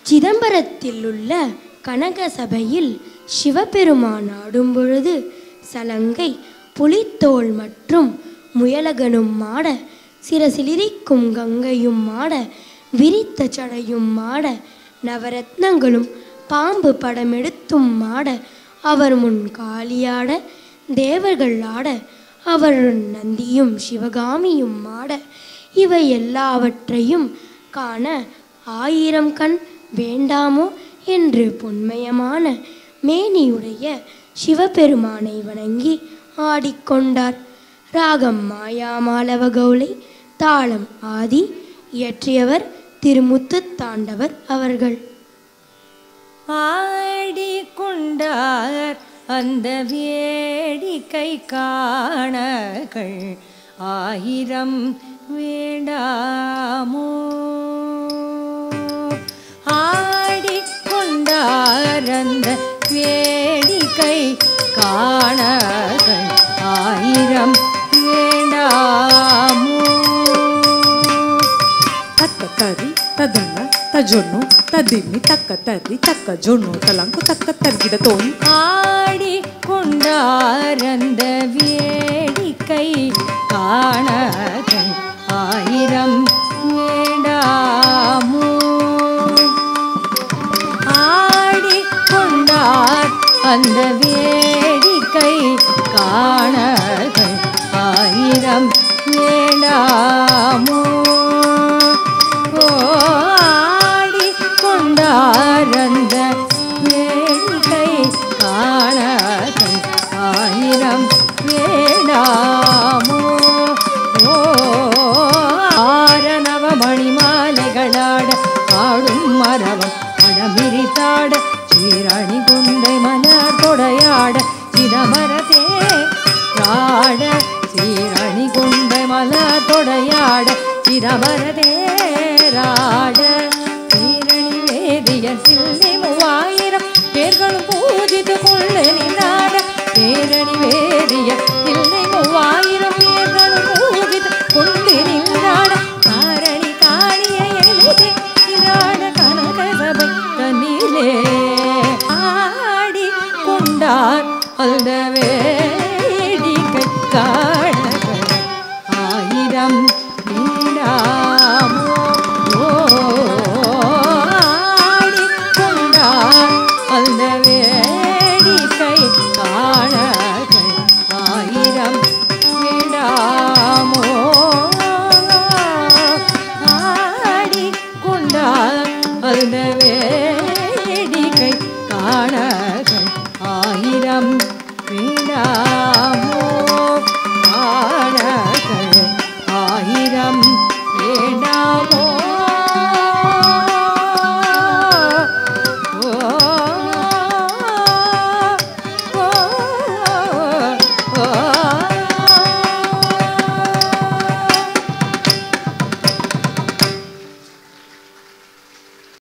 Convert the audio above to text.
சிதம்பரத்தில் உள்ள கனக சபையில் சிவபெருமான் ஆடும் பொழுது சலங்கை புலித்தோல் மற்றும் முயலகனும் ஆட, சிரசிலிரிக்கும் கங்கையும் ஆட, விரித்த சடையும் ஆட, நவரத்னங்களும் பாம்பு படமெடுத்தும் ஆட, அவர் முன் காளியாட, தேவர்கள் ஆட, அவர் நந்தியும் சிவகாமியும் ஆட, இவை எல்லாவற்றையும் காண 1000 கண் வேண்டாமோ என்று பொன்மயமான மேனியுடைய சிவபெருமானை வணங்கி ஆடிக்கொண்டார். ராகம் மாயாமாலவ கௌளை, தாளம் ஆதி. இயற்றியவர் திருமுத்து தாண்டவர் அவர்கள். ஆடிக்கொண்டார் அந்த வேடிக்கை காணகள் 1000 வேண்டாமோ. ஆடிக்கொண்டார் அந்த வேடிக்கை காணகள் 1000 வேண்டாமோ. తక్క తరి తదన తజొన్ను తదిన్ని తక్క తరి తక్క జొన్ను తలంకు తక్క తరిగిడతోని. ஆடிக்கொண்டார் அந்த வேடிக்கை காணகள் 1000 வேண்டாமோ. ஆடிக்கொண்டார் அந்த வேடிக்கை காணகள் 1000 வேண்டாமோ. ஆடிக்கொண்டார் அந்த வேடிக்கை காணகள் 1000 வேண்டாமோ. ஆரணவ மணிமாலைகளாட ஆடும் மரவம் அடமிரித்தாட, சீரணி குண்டை மலர் தொடையாட, சிதம்பரத்தே ராட, சீரணி குண்டை மலர் தொடையாட, சிதம்பரத்தே ராட, சீரணி வேதிய சில்லை 3000 பேர்களும் பூஜித்து கொள்ள நின்றாட, பேரணி வேதிய சில்லை 3000 பேர்களும் பூஜித்து கொண்டு நின்றாட, காரணி காணிய எழுதி நின்றாட கனக சபை தன்னிலே. ஆடிக்கொண்டார் அந்த வேடிக்கை காணகள் 1000 வேண்டாமோ. ஆடிக்கொண்டார் அந்த வேடிக்கை காணகள் 1000 வேண்டாமோ. ஆடிக்கொண்டார் அந்த வேடிக்கை காணகள் 1000